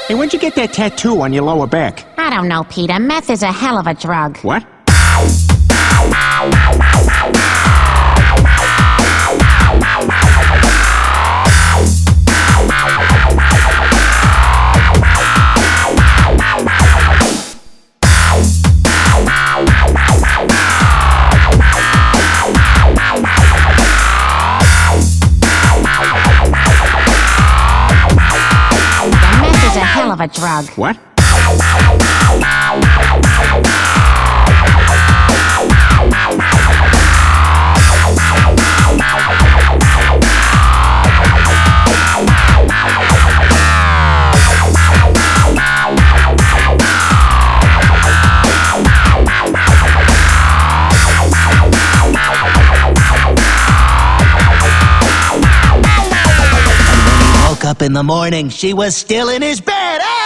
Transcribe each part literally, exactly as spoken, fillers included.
Hey, when'd you get that tattoo on your lower back? I don't know, Peter. Meth is a hell of a drug. What? Of a drug. What? Up in the morning, she was still in his bed. Ah!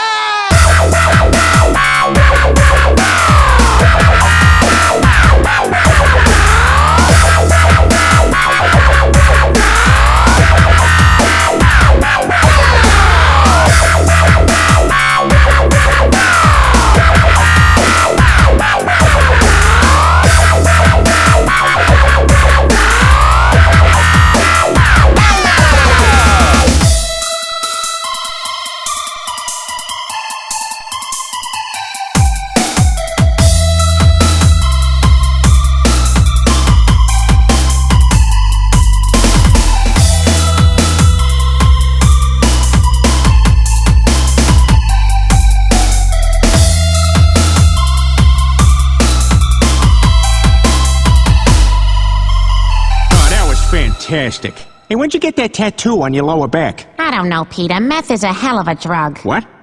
Fantastic. Hey, when'd you get that tattoo on your lower back? I don't know, Peter. Meth is a hell of a drug. What?